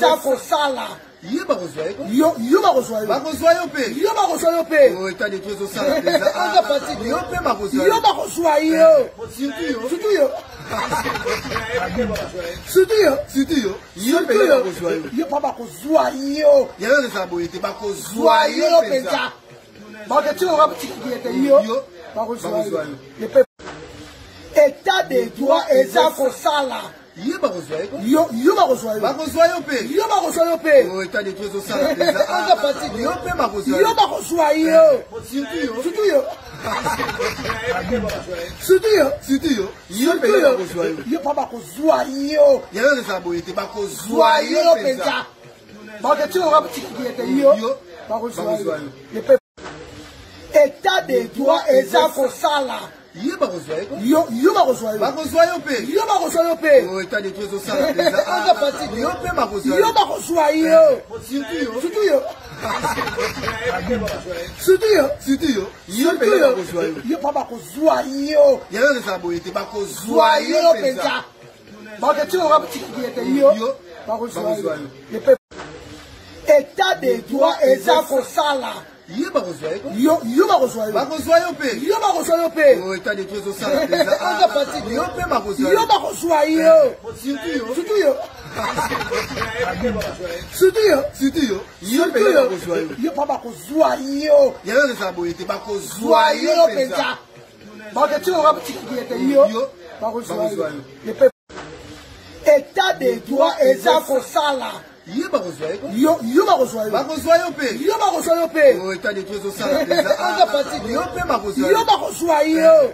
eza kosala Yo bakozwa yo bakozwa yo bakozwa yo pe yo bakozwa yo pe oh état de tout ça déjà anga pati yo pe bakozwa yo bakozwa yo surtout yo yo pa bakozwa yo yalo za boyete bakozwa yo penza bakati on va petit yo bakozwa yo le peuple état de droit eza kosala yo bakozwa yo bakozwa yo pe yo bakozwa yo pe oh état de tout ça déjà anga pati yo pe bakozwa yo bakozwa yo surtout yo yo pa bakozwa yo yalo za boyete bakozwa yo penza bakati on va petit yo bakozwa yo le peuple état de droit eza kosala yo bakozwa yo bakozwa yo pe yo bakozwa yo pe oh état de tout ça déjà anga pati yo pe bakozwa yo bakozwa yo yo pa bakozwa yo yalo za boyete bakozwa yo penza bakati on va petit yo bakozwa yo le peuple état de droit eza kosala yo bakozwa yo pe yo bakozwa yo pe oh état de tout ça déjà anga pati yo pe bakozwa yo bakozwa yo yo pa bakozwa yo yalo za boyete bakozwa yo penza bakati on va petit yo bakozwa yo le peuple état de droit eza kosala yo bakozwa yo pe yo bakozwa yo pe oh état de tout ça déjà anga pati yo pe bakozwa yo bakozwa yo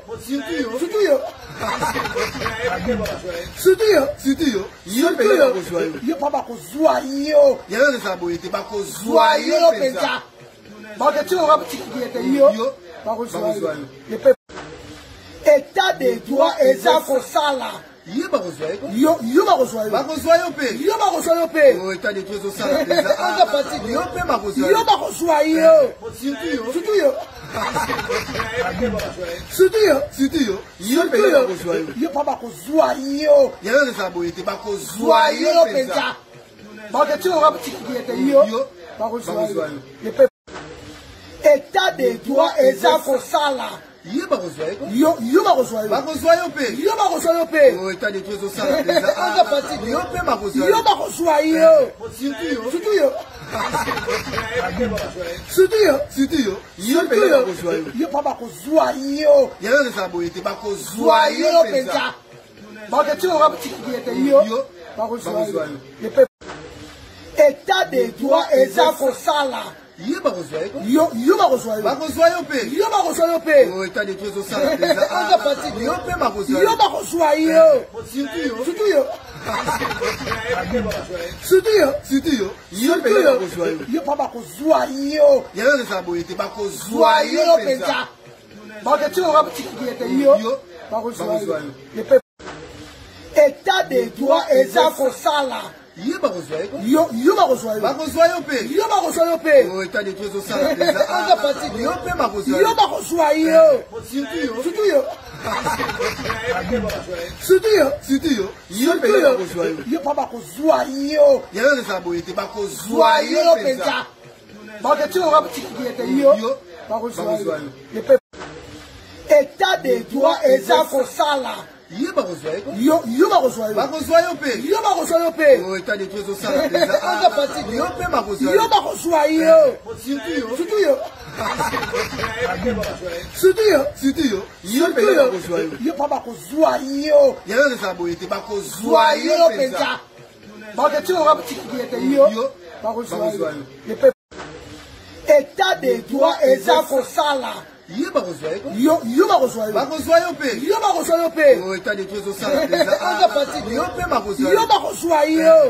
yo pa bakozwa yo yalo za boyete bakozwa yo penza bakati on va petit yo bakozwa yo le peuple état de droit eza kosala yo bakozwa yo pe yo bakozwa yo pe oh état de tout ça déjà anga pati yo pe bakozwa yo bakozwa yo yo pa bakozwa yo yalo za boyete bakozwa yo penza bakati on va petit yo bakozwa yo le peuple état de droit eza kosala yo bakozwa yo pe yo bakozwa yo pe oh état de tout ça déjà anga pati yo pe bakozwa yo bakozwa yo yo pa bakozwa yo yalo za boyete bakozwa yo penza bakati on va petit yo bakozwa yo le peuple état de droit eza kosala yo bakozwa yo pe yo bakozwa yo pe oh état de tout ça déjà anga pati yo pe bakozwa yo bakozwa yo yo pa bakozwa yo yalo za boyete bakozwa yo penza bakati on va petit yo bakozwa yo le peuple état de droit eza kosala yo bakozwa pe yo bakozwa yo pe oh état de tout ça déjà anga pati yo pe bakozwa yo bakozwa yo yo pa bakozwa yo yalo za boyete bakozwa yo penza bakati on va petit yo bakozwa yo le peuple état de droit eza kosala yo bakozwa yo pe oh état de tout ça déjà anga pati yo pe bakozwa yo bakozwa yo yo pa bakozwa yo yalo za boyete bakozwa yo penza bakati on va petit yo bakozwa yo le peuple état de droit eza kosala yo bakozwa pe yo bakozwa pe oh état de tout ça déjà anga pati yo pe bakozwa yo bakozwa yo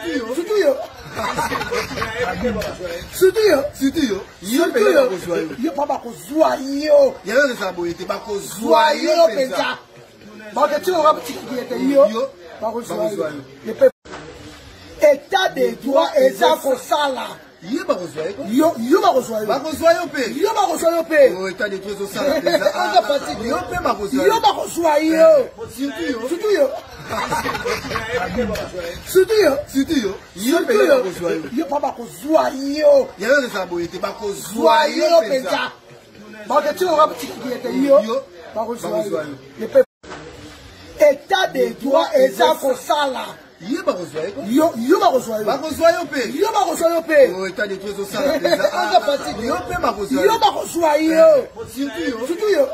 yo pa bakozwa yo yalo za boyete bakozwa yo penza bakati on va petit yo bakozwa yo le peuple état de droit eza kosala yo bakozwa pe yo bakozwa pe oh état de tout ça déjà anga pati yo pe bakozwa yo bakozwa yo Surtout yo. Surtout yo. Yo Surtout pe yo. bakozwa yo. Yo pas bakozwa yo. Yango eza boye te bakozwa Zwa yo yo penza. penza. Bakati on va petit yo. Yo Bakozwa yo. bakozwa yo. Le peuple. État de droit eza kosala. Yo bakozwa yo. Yo bakozwa yo. Bakozwa yo pe. Yo bakozwa yo pe. Oh, état de droit ezosala penza. Anga pasi. Yo pe bakozwa Yo bakozwa yo. Surtout yo. Surtout yo.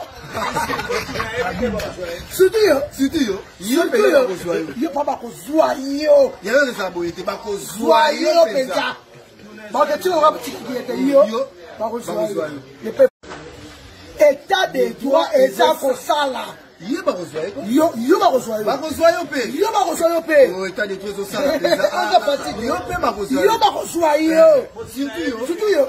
Surtout yo. Surtout yo. Yo pe Surtout yo. bakozwa yo. Yo pas bakozwa yo. Yango eza boye te bakozwa Zwa yo yo penza. penza. Bakati on va petit yo. Yo Bakozwa bakozwa yo. yo. Le peuple. État de droit eza kosala. Yo bakozwa yo. Yo bakozwa yo. Bakozwa yo pe. Yo bakozwa yo pe. Oh, état de droit ezosala penza. Anga pasi. Yo pe bakozwa Yo bakozwa yo. Surtout yo. Surtout yo.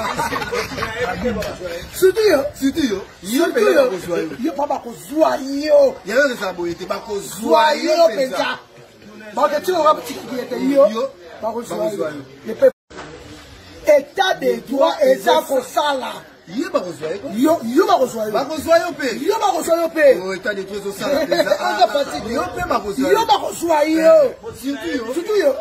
Surtout yo. Surtout yo. Yo pe Surtout yo. bakozwa yo. Yo pas bakozwa yo. Yango eza boye te bakozwa Zwa yo yo penza. penza. Bakati on va petit yo. Yo Bakozwa bakozwa yo. yo. Le peuple. État de droit eza kosala. Yo bakozwa yo. Yo bakozwa yo. Bakozwa yo pe. Yo bakozwa yo pe. Oh, état de droit ezosala penza. Anga pasi. Yo pe bakozwa Yo bakozwa yo. Surtout yo. Surtout yo.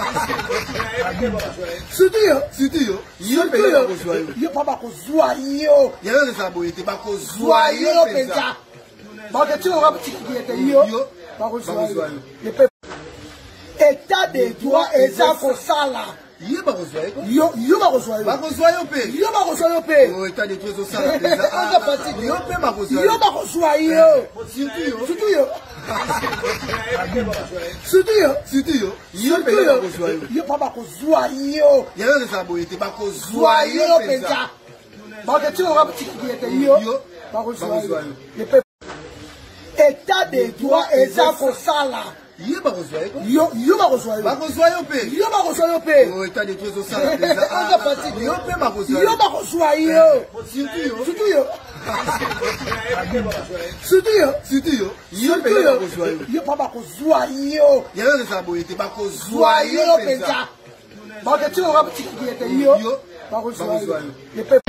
Surtout yo. Surtout yo. Yo pe Surtout yo. bakozwa yo. Yo pas bakozwa yo. Yango eza boye te bakozwa Zwa yo yo penza. penza. Bakati on va petit yo. Yo Bakozwa bakozwa yo. yo. Le peuple. État de droit eza kosala. Yo bakozwa yo. Yo bakozwa yo. Bakozwa yo pe. Yo bakozwa yo pe. Oh, état de droit ezosala penza. Anga pasi. Yo pe bakozwa Yo bakozwa yo. Surtout yo. Surtout yo. Surtout yo. Surtout yo. Yo pe Surtout yo. bakozwa yo. Yo pas bakozwa yo. Yango eza boye te bakozwa Zwa yo yo penza. penza. Bakati on va petit yo. Yo Bakozwa bakozwa yo. yo. Le peuple. État de droit eza kosala. Yo bakozwa yo. Yo bakozwa yo. Bakozwa yo pe. Yo bakozwa yo pe. Oh, état de droit ezosala penza. Anga pasi. Yo pe bakozwa Yo bakozwa yo. Surtout yo. Surtout yo. Surtout yo. Surtout yo. Yo pe Surtout yo. bakozwa yo. Yo pas bakozwa yo. Yango eza boye te bakozwa Zwa yo yo penza. penza. Bakati on va petit yo. Yo Bakozwa bakozwa yo. yo. Le peuple.